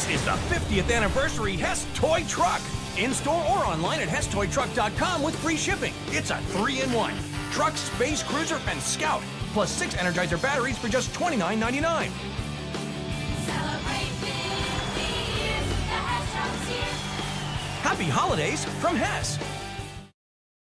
This is the 50th anniversary Hess toy truck. In-store or online at HessToyTruck.com with free shipping. It's a 3-in-1. Truck, Space Cruiser, and Scout. Plus 6 Energizer batteries for just $29.99. Happy holidays from Hess.